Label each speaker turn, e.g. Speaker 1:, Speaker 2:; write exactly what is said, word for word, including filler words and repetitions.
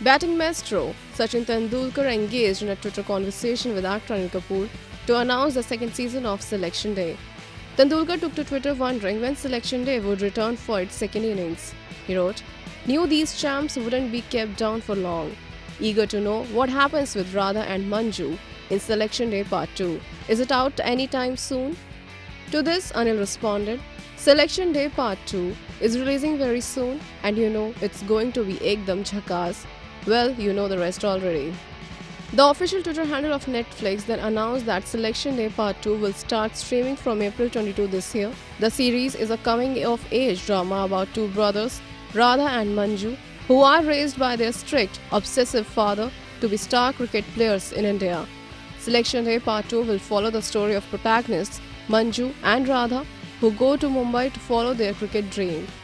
Speaker 1: Batting maestro Sachin Tendulkar engaged in a Twitter conversation with actor Anil to announce the second season of Selection Day. Tendulkar took to Twitter wondering when Selection Day would return for its second innings. He wrote, "Knew these champs wouldn't be kept down for long. Eager to know what happens with Radha and Manju in Selection Day Part two. Is it out anytime soon?" To this, Anil responded, "Selection Day Part two is releasing very soon and you know it's going to be ekdam jhakas. Well, you know the rest already." The official Twitter handle of Netflix then announced that Selection Day Part two will start streaming from April twenty-second this year. The series is a coming-of-age drama about two brothers, Radha and Manju, who are raised by their strict, obsessive father to be star cricket players in India. Selection Day Part two will follow the story of protagonists Manju and Radha, who go to Mumbai to follow their cricket dream.